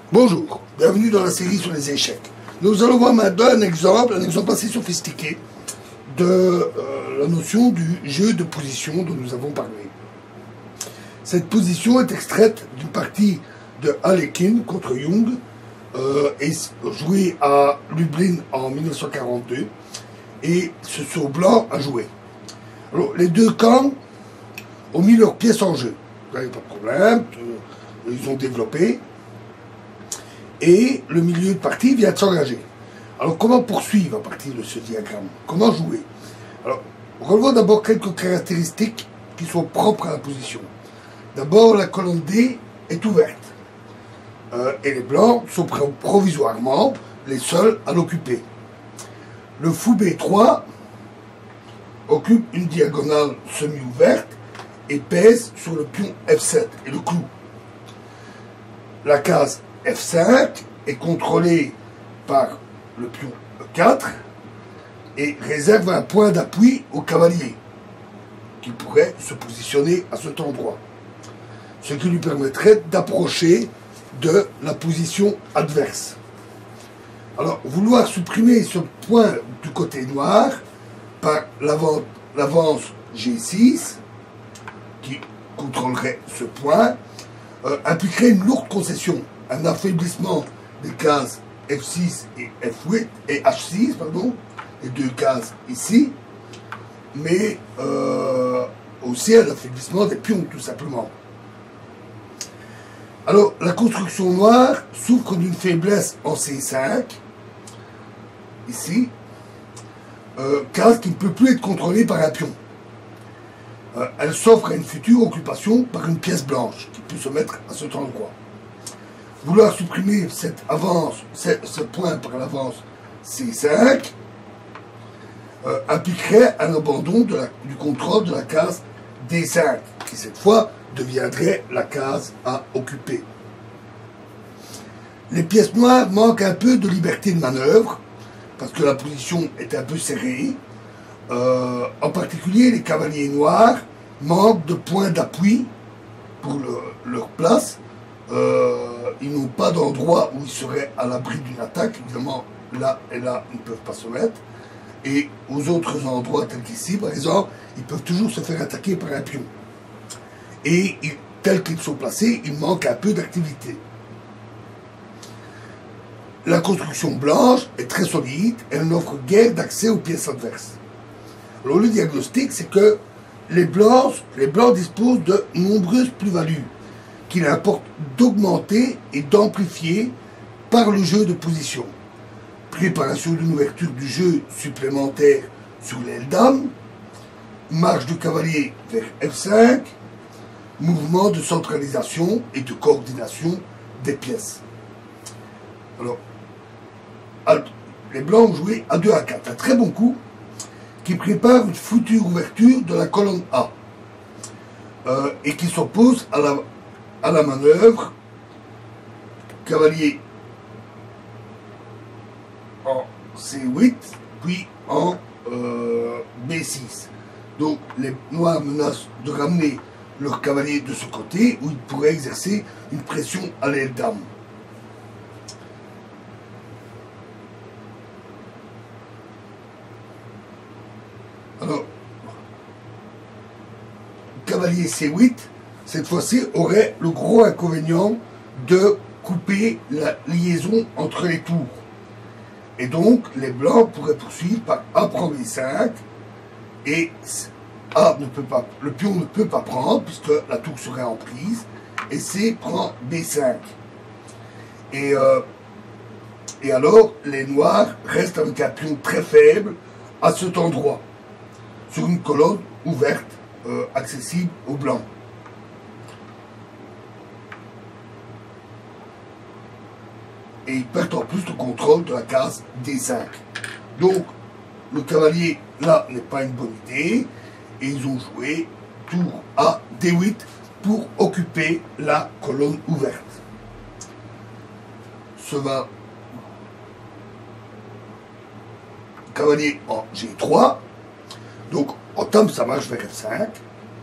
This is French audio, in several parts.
Bonjour, bienvenue dans la série sur les échecs. Nous allons voir maintenant un exemple assez sophistiqué de la notion du jeu de position dont nous avons parlé. Cette position est extraite d'une partie de Alekhine contre Jung et jouée à Lublin en 1942 et ce saut blanc a joué. Alors, les deux camps ont mis leurs pièces en jeu. Là, il n'y a pas de problème, ils ont développé. Et le milieu de partie vient de s'engager. Alors comment poursuivre à partir de ce diagramme? Comment jouer? Alors, relevons d'abord quelques caractéristiques qui sont propres à la position. D'abord, la colonne D est ouverte. Et les blancs sont provisoirement les seuls à l'occuper. Le fou B3 occupe une diagonale semi-ouverte et pèse sur le pion F7 et le clou. La case F5 est contrôlée par le pion E4 et réserve un point d'appui au cavalier qui pourrait se positionner à cet endroit, ce qui lui permettrait d'approcher de la position adverse. Alors, vouloir supprimer ce point du côté noir par l'avance G6 qui contrôlerait ce point impliquerait une lourde concession, un affaiblissement des cases F6 et F8 et H6, pardon, les deux cases ici, mais aussi un affaiblissement des pions, tout simplement. Alors, la construction noire souffre d'une faiblesse en C5, ici, case qui ne peut plus être contrôlée par un pion. Elle s'offre à une future occupation par une pièce blanche qui peut se mettre à cet endroit. Vouloir supprimer cette avance, ce point par l'avance C5 impliquerait un abandon du contrôle de la case D5, qui cette fois deviendrait la case à occuper. Les pièces noires manquent un peu de liberté de manœuvre, parce que la position est un peu serrée. En particulier, les cavaliers noirs manquent de points d'appui pour leur place. Ils n'ont pas d'endroit où ils seraient à l'abri d'une attaque. Évidemment, là et là, ils ne peuvent pas se mettre. Et aux autres endroits, tels qu'ici, par exemple, ils peuvent toujours se faire attaquer par un pion. Et tels qu'ils sont placés, il manque un peu d'activité. La construction blanche est très solide, elle n'offre guère d'accès aux pièces adverses. Alors le diagnostic, c'est que les blancs disposent de nombreuses plus-values qu'il importe d'augmenter et d'amplifier par le jeu de position. Préparation d'une ouverture du jeu supplémentaire sur l'aile dame, marche du cavalier vers F5, mouvement de centralisation et de coordination des pièces. Alors, les blancs ont joué A2, A4, un très bon coup qui prépare une future ouverture de la colonne A et qui s'oppose à la manœuvre cavalier en C8 puis en B6. Donc les noirs menacent de ramener leur cavalier de ce côté où ils pourraient exercer une pression à l'aile dame. Alors, cavalier C8, cette fois-ci, aurait le gros inconvénient de couper la liaison entre les tours. Et donc, les blancs pourraient poursuivre par A prend B5, et le pion ne peut pas prendre, puisque la tour serait en prise, et C prend B5. Et alors, les noirs restent avec un pion très faible à cet endroit, sur une colonne ouverte, accessible aux blancs. Et ils perdent en plus le contrôle de la case D5. Donc, le cavalier, là, n'est pas une bonne idée, et ils ont joué tour A, D8, pour occuper la colonne ouverte. Ce va cavalier en G3, donc entame sa marche vers F5.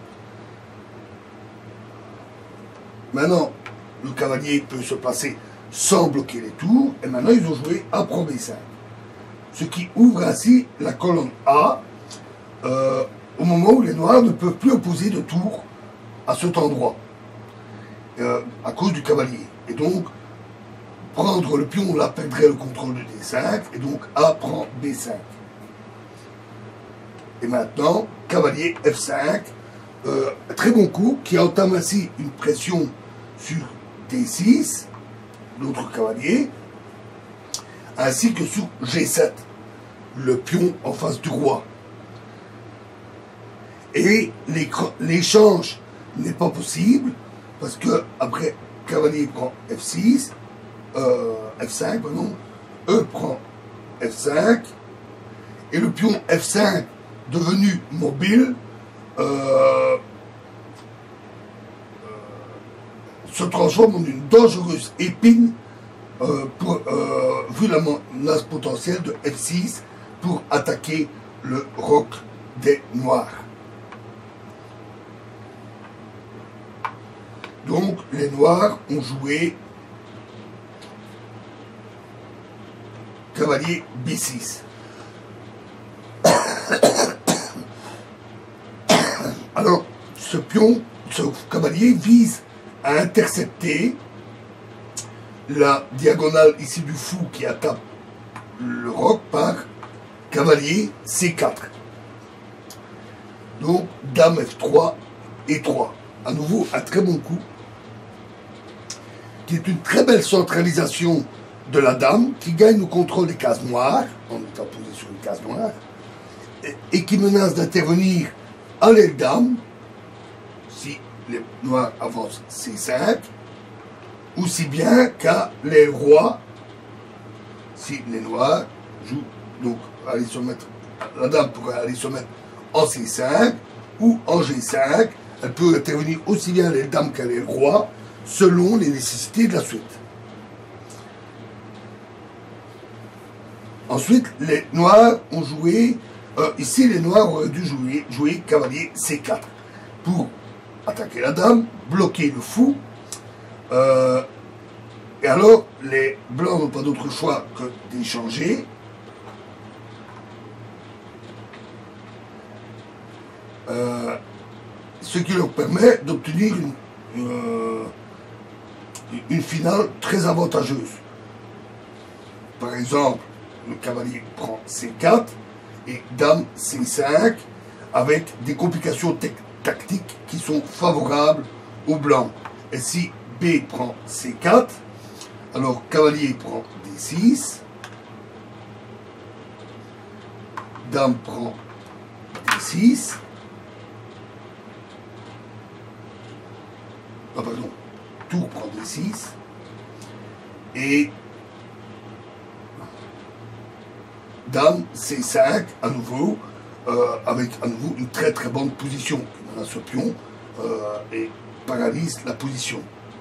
Maintenant, le cavalier peut se placer sans bloquer les tours. Et maintenant, ils ont joué A prend B5. Ce qui ouvre ainsi la colonne A au moment où les noirs ne peuvent plus opposer de tour à cet endroit à cause du cavalier. Et donc, prendre le pion, là, perdrait le contrôle de D5, et donc A prend B5. Et maintenant, cavalier F5, très bon coup, qui entame ainsi une pression sur D6, l'autre cavalier, ainsi que sur G7, le pion en face du roi. Et l'échange n'est pas possible, parce que après cavalier prend F6, F5, pardon, E prend F5, et le pion F5 devenu mobile se transforme en une dangereuse épine vu la menace potentielle de F6 pour attaquer le roc des noirs. Donc les noirs ont joué cavalier B6. Alors, ce pion, ce cavalier vise à intercepter la diagonale ici du fou qui attaque le roc par cavalier C4. Donc, dame F3 et 3. À nouveau, un très bon coup, qui est une très belle centralisation de la dame, qui gagne le contrôle des cases noires, en étant posée sur une case noire, et qui menace d'intervenir à l'aile dame, si les noirs avancent C5, aussi bien qu'à l'aile roi, si les noirs jouent, donc aller se mettre, la dame pourrait aller se mettre en C5 ou en G5, elle peut intervenir aussi bien à l'aile dame qu'à l'aile roi, selon les nécessités de la suite. Ensuite, les noirs ont joué, ici les noirs auraient dû jouer cavalier C4 pour attaquer la dame, bloquer le fou, et alors les blancs n'ont pas d'autre choix que d'échanger. Ce qui leur permet d'obtenir une finale très avantageuse. Par exemple, le cavalier prend C4 et dame C5 avec des complications tactiques qui sont favorables aux blancs. Et si B prend C4, alors cavalier prend D6, dame prend D6, ah pardon, tour prend D6, et dame C5 à nouveau, avec à nouveau une très très bonne position. Maintenant, ce pion et paralyse la position.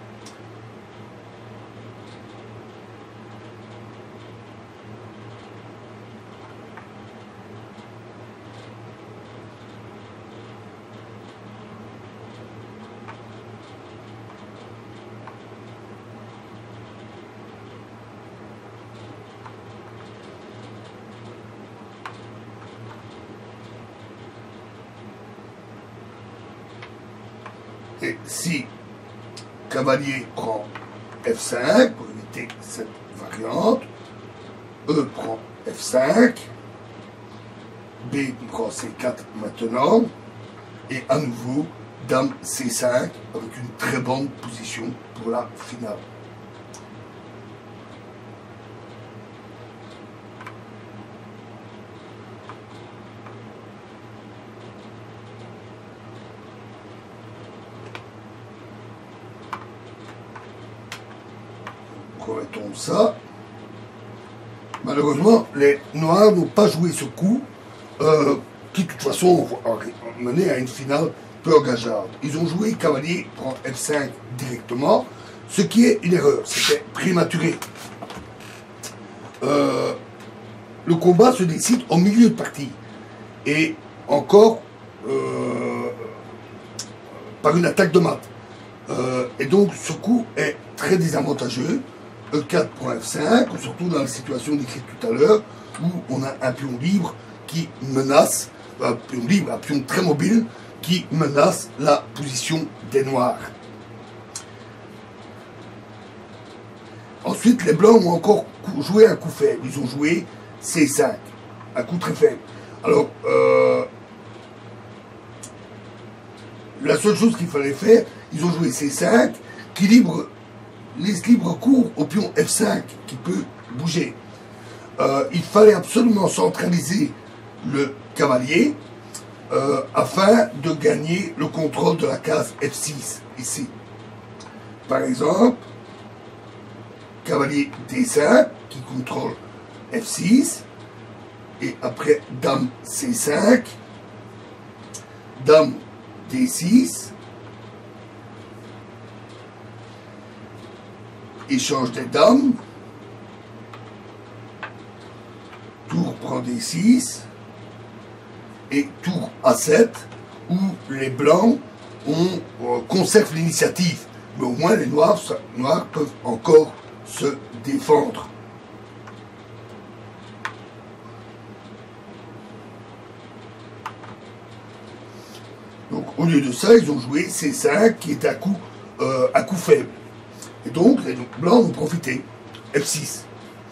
Et si cavalier prend F5, pour éviter cette variante, E prend F5, B prend C4 maintenant, et à nouveau, dame C5, avec une très bonne position pour la finale. Remettons ça. Malheureusement, les noirs n'ont pas joué ce coup, qui de toute façon menait à une finale peu engageante. Ils ont joué cavalier prend F5 directement, ce qui est une erreur, c'était prématuré. Le combat se décide au milieu de partie, et encore par une attaque de mat. Et donc ce coup est très désavantageux E4 prend F5, surtout dans la situation décrite tout à l'heure, où on a un pion libre qui menace, un pion libre, un pion très mobile, qui menace la position des noirs. Ensuite, les blancs ont encore joué un coup faible. Ils ont joué C5, un coup très faible. Alors, la seule chose qu'il fallait faire, ils ont joué C5, qui laisse libre cours au pion F5, qui peut bouger. Il fallait absolument centraliser le cavalier afin de gagner le contrôle de la case F6, ici. Par exemple, cavalier D5 qui contrôle F6, et après dame C5, dame D6, échange des dames, tour prend D6, et tour A7, où les blancs conservent l'initiative, mais au moins les noirs peuvent encore se défendre. Donc au lieu de ça, ils ont joué C5 qui est un coup faible. Et donc les blancs ont profité. F6.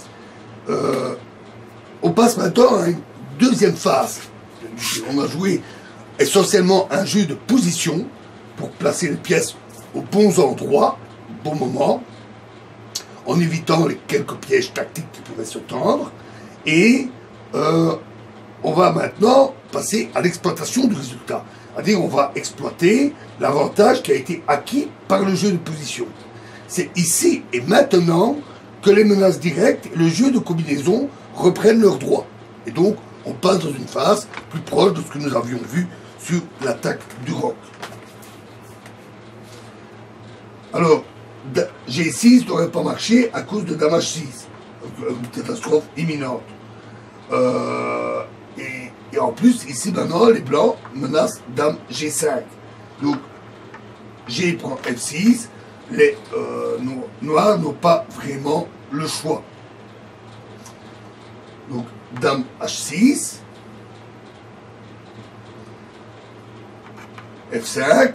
On passe maintenant à une deuxième phase. On a joué essentiellement un jeu de position pour placer les pièces aux bons endroits, au bon moment, en évitant les quelques pièges tactiques qui pouvaient se tendre. Et on va maintenant passer à l'exploitation du résultat. C'est-à-dire on va exploiter l'avantage qui a été acquis par le jeu de position. C'est ici et maintenant que les menaces directes et le jeu de combinaison reprennent leurs droits. Et donc, on passe dans une phase plus proche de ce que nous avions vu sur l'attaque du roc. Alors, G6 n'aurait pas marché à cause de dame H6, une catastrophe imminente. Et en plus, ici maintenant, les blancs menacent dame G5. Donc, G prend F6, les noirs n'ont pas vraiment le choix. Donc, dame H6, F5,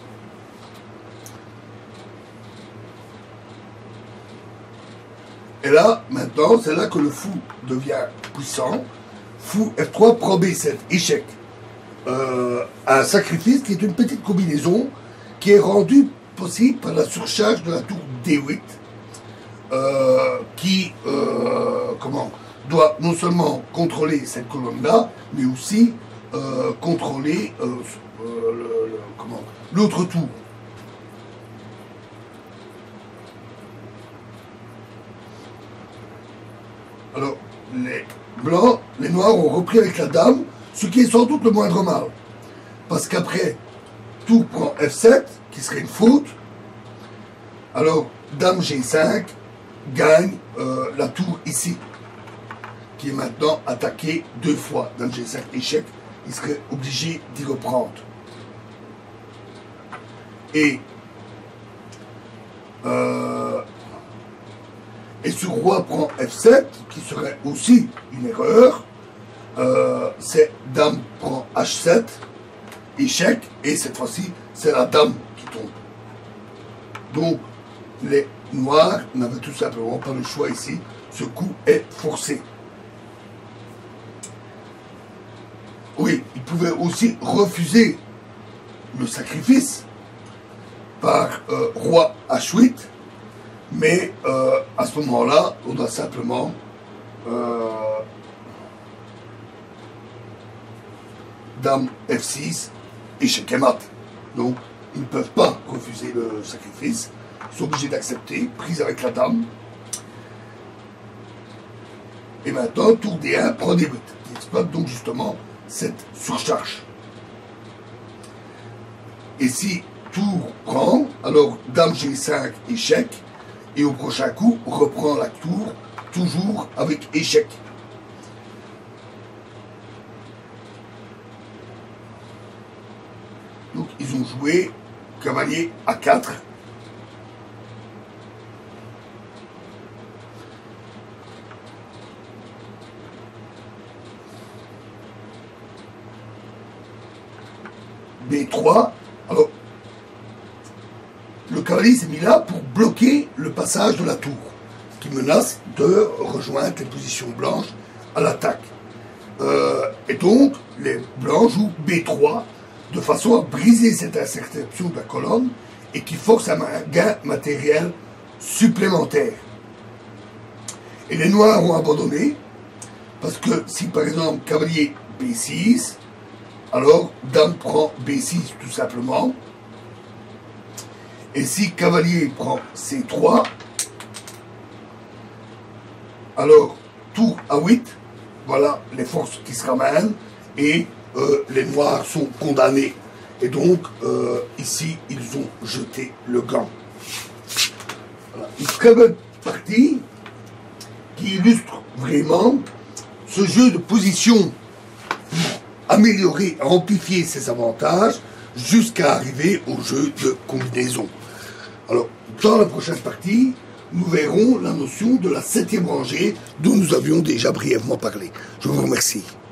et là, maintenant, c'est là que le fou devient puissant. Fou F3 prend B7, échec. Un sacrifice qui est une petite combinaison qui est rendue possible par la surcharge de la tour D8 qui doit non seulement contrôler cette colonne-là, mais aussi contrôler l'autre tour. Alors, les blancs, les noirs ont repris avec la dame, ce qui est sans doute le moindre mal. Parce qu'après, tour prend F7, qui serait une faute. Alors, dame G5 gagne la tour ici, qui est maintenant attaquée 2 fois. Dame G5 échec, il serait obligé d'y reprendre. Et ce roi prend F7, qui serait aussi une erreur. C'est dame prend H7, échec, et cette fois-ci, c'est la dame qui tombe. Donc, les noirs n'avaient tout simplement pas le choix ici. Ce coup est forcé. Oui, ils pouvaient aussi refuser le sacrifice par roi H8, mais à ce moment-là, on doit simplement dame F6, échec et mat. Donc, ils ne peuvent pas refuser le sacrifice. Ils sont obligés d'accepter, prise avec la dame. Et maintenant, tour D1 prend D8, qui exploite donc justement cette surcharge. Et si tour prend, alors dame G5, échec, et au prochain coup, on reprend la tour, toujours avec échec. Donc ils ont joué cavalier A4. B3. Alors, le cavalier s'est mis là pour bloquer le passage de la tour, qui menace de rejoindre les positions blanches à l'attaque. Et donc, les blancs jouent B3 de façon à briser cette interception de la colonne et qui force un gain matériel supplémentaire. Et les noirs ont abandonné, parce que si par exemple cavalier B6, alors dame prend B6 tout simplement. Et si cavalier prend C3, alors tour A8, voilà les forces qui se ramènent et les noirs sont condamnés. Et donc ici ils ont jeté le gant. Voilà. Une très bonne partie qui illustre vraiment ce jeu de position pour améliorer, amplifier ses avantages jusqu'à arriver au jeu de combinaison. Alors, dans la prochaine partie, nous verrons la notion de la 7e rangée dont nous avions déjà brièvement parlé. Je vous remercie.